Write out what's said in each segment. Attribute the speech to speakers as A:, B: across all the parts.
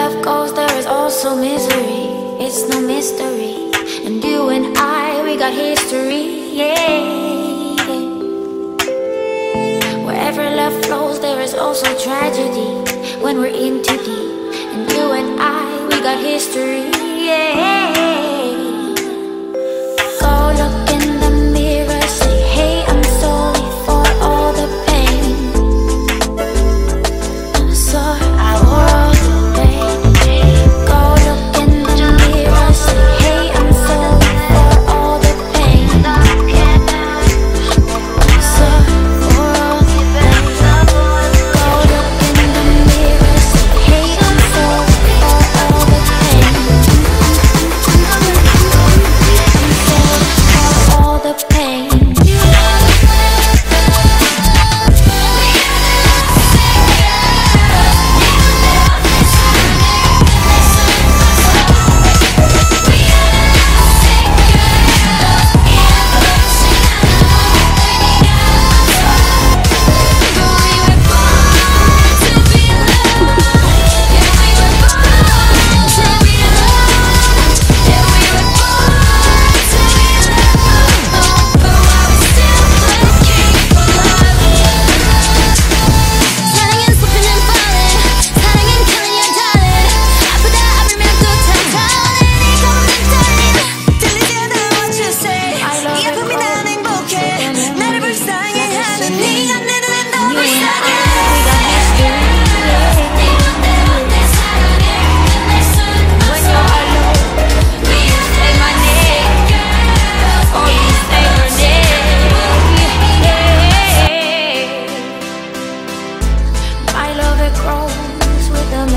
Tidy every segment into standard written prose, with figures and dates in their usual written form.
A: love goes, there is also misery. It's no mystery. And you and I, we got history, yeah. Wherever love flows, there is also tragedy when we're in too deep. And you and I, we got history, yeah. Go look in the mirror, say, hey, I'm sorry for all the pain. I'm sorry for all the pain. Go look in the mirror, say, hey, I'm sorry for all the pain. I'm sorry for all the pain. Go look in the mirror, say, hey, I'm sorry for all the pain. All the pain.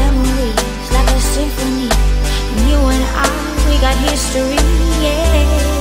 A: History, yeah.